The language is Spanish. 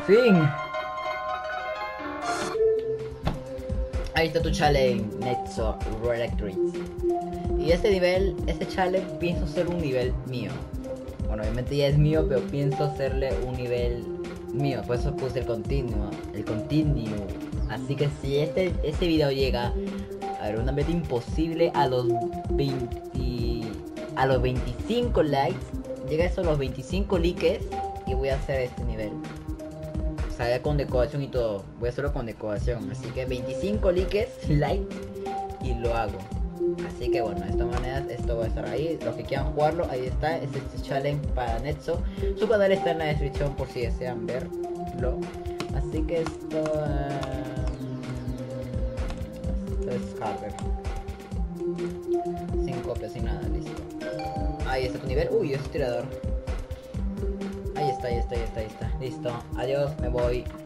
fin. Ahí está tu challenge, Netso Electric. Y este nivel, este challenge pienso ser un nivel mío. Bueno, obviamente ya es mío, pero pienso hacerle un nivel mío. Por eso puse el continuo. Así que si este video llega a ver una meta imposible a los 25 likes, llega eso a los 25 likes y voy a hacer este nivel. O sea, ya con decoración y todo. Voy a hacerlo con decoración. Así que 25 likes y lo hago. Así que bueno, de esta manera esto va a estar ahí. Los que quieran jugarlo, ahí está. Es este challenge para Netso. Su canal está en la descripción por si desean verlo. Así que esto es hardware. Sin copia, sin nada, listo. Ahí está tu nivel. Uy, es tirador. Ahí está. Listo. Adiós, me voy.